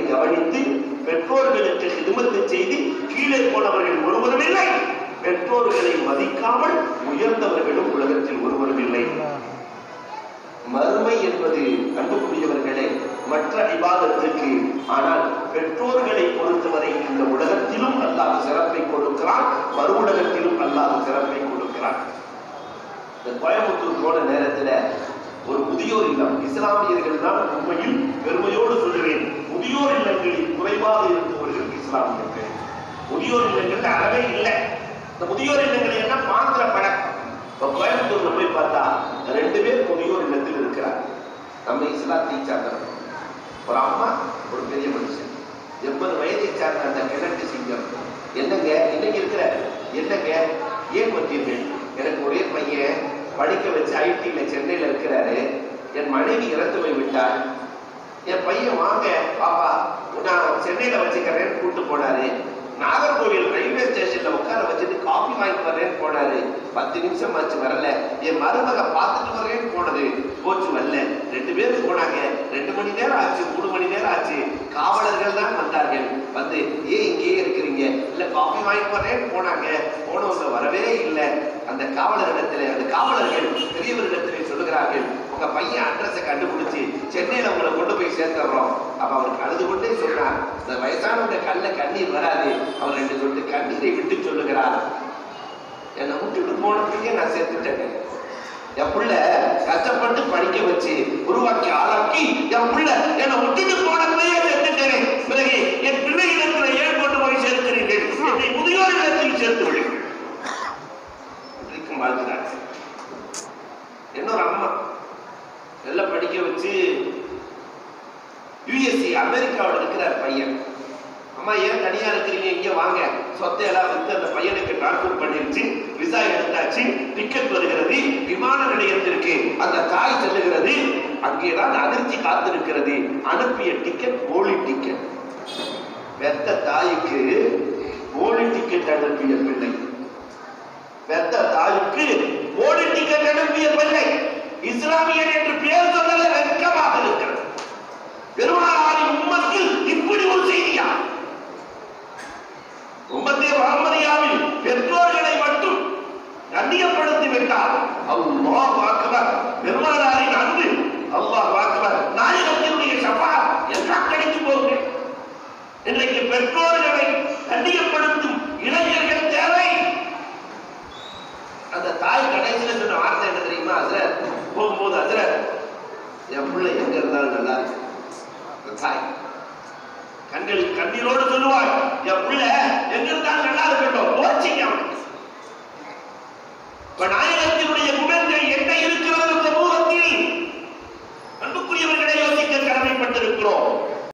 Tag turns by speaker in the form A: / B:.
A: கவனித்து பெற்றோர்களுக்கு ஹிதுமத்து செய்து கீழே போனவர்கள் ஒருவரும் இல்லை. பெற்றோர்களை மதிக்காமல் உயர்ந்தவர்களும் உலகத்தில் ஒருவரும் இல்லை. மறுமை என்பது அன்புக்குரியவர்களே மற்ற இபாதத்துக்கு. ஆனால் பெற்றோர்களை பொறுத்தவரை இந்த உலகத்திலும் அல்லாஹ் சிறப்பை கொடுக்கிறான், மறு உலகத்திலும் அல்லாஹ் சிறப்பை கொடுக்கிறான். இந்த கோயம்புத்தூர் போன நேரத்தில் ஒரு முதியோர் இல்லம், இஸ்லாமியர்கள் தான் உண்மையில் பெருமையோடு சொல்லுவேன், முதியோர் இல்லங்களில் குறைவாக இருப்பவர்கள் இஸ்லாமியர்கள். முதியோர் இல்லங்கள் அறவே இல்லை. இந்த முதியோர் இல்லங்களை எல்லாம் பார்க்கிற பழக்கம். கோயம்புத்தூர்ல போய் பார்த்தா 2 பேர் முதியோர் இல்லத்தில் இருக்கிறார். நம்ம இஸ்லாத்தை சார்ந்தவர், ஒரு அம்மா, ஒரு பெரிய மனுஷன். 80 வயதை சார்ந்த அந்த கிழக்கு சிங்கம். என்னங்க இன்னைக்கு இருக்கிற, என்னங்க ஏன் வந்தீர்கள்? எனக்கு ஒரே பையன் படிக்க வச்சு ஐடில சென்னையில இருக்கிறாரு. என் மனைவி இறந்து போய் விட்டார். என் பையன் வாங்க பாப்பா நான் சென்னையில வச்சுக்கிறேன்னு கூட்டு போனாரு. நாகர்கோவில் ரயில்வே ஸ்டேஷன்ல உட்கார வச்சுட்டு காஃபி வாங்கிட்டு வரேன்னு போனாரு. 10 நிமிஷம் ஆச்சு வரல. என் மருமக பார்த்துட்டு வரேன்னு போனது, போச்சு வரல. 2 பேரும் போனாங்க. 2 மணி நேரம் ஆச்சு, 3 மணி நேரம் ஆச்சு. காவலர்கள் தான் வந்தார்கள். வந்து ஏன் இங்கேயே இருக்கிறீங்க? இல்ல காஃபி வாங்கிட்டு வரேன்னு போனாங்க, போனவங்க வரவே இல்லை. அந்த காவலரிடத்துல, அந்த காவலர்கள் பெரியவரிடத்திலே சொல்லுகிறார்கள், உங்க பையன் அட்ரஸை கண்டுபிடிச்சு சென்னையில உங்களை கொண்டு போய் சேர்த்துறோம். அப்ப அவருக்கு அழுது கொண்டே சொன்னார், இந்த வயசானவங்க கண்ணுல கண்ணீர் வராது. அவர் 2 சொட்டு கண்ணீரை விட்டு சொல்லுகிறார், என்னை விட்டுட்டு போன பையன் நான் சேர்த்துட்டேன். என் பிள்ளை கஷ்டப்பட்டு படிக்க வச்சு உருவாக்கி ஆளாக்கி என் பிள்ளை என்னை விட்டுட்டு போன பையன் சேர்த்துட்டேன். பிறகு என் பிள்ளைகளிடத்தில் ஏன் கொண்டு போய் சேர்க்கிறீர்கள்? என்னை முதியோர் இடத்தில் சேர்த்து விடுங்கள். வாழ்கிறார். இன்னொரு அம்மா நல்லா படிக்க வச்சு யுஎஸ்சி அமெரிக்காவில் இருக்கிறார் பையன். அம்மா ஏன் தனியா இருக்கிறீங்க, இங்க வாங்க, சொத்தை எல்லாம் வித்து அந்த பையனுக்கு டிரான்ஸ்பர் பண்ணிருச்சு, விசா எடுத்தாச்சு, டிக்கெட் வருகிறது, விமான நிலையத்திற்கு அந்த தாய் செல்லுகிறது. அங்கேதான் அதிர்ச்சி காத்திருக்கிறது. அனுப்பிய டிக்கெட் போலி டிக்கெட். பெத்த தாய்க்கு போலி டிக்கெட் அனுப்பிய பிள்ளை, பெத்த தாய்க்கு போலி டிக்கெட் அனுப்பிய பிள்ளை. இஸ்லாமியன் என்று பெயர் சொன்னது வெட்கமாக இருக்கிறது. பெருமானாரின் உம்மத்தில் இப்படி ஒரு செய்தியா? உம்மத்தே முஹம்மதியாவில் பெற்றோர்களை மட்டும் கண்ணியப்படுத்தி விட்டார். அல்லாஹ் அக்பர். பெருமானாரின் அன்பு, அல்லாஹ் அக்பர், நாயகத்தினுடைய ஷஃபாஅத் எல்லாம் கிடைத்து போகுது. இன்றைக்கு பெற்றோர்களை கண்ணியப்படுத்தும் இளைஞர்கள் தேவை. அந்த தாய் கடைசியில சொன்ன வார்த்தை என்ன தெரியுமா? ஹஸ்ரத் போகும்போது, ஹஸ்ரத் என் பிள்ளை எங்க இருந்தாலும் நல்லா இருக்கு. தாய் கண்களில் கண்ணீரோடு சொல்லுவாள், என் பிள்ளை எங்க இருந்தாலும் நல்லா இருக்கட்டும். போச்சிங்க அவனுக்கு. இப்ப நாயக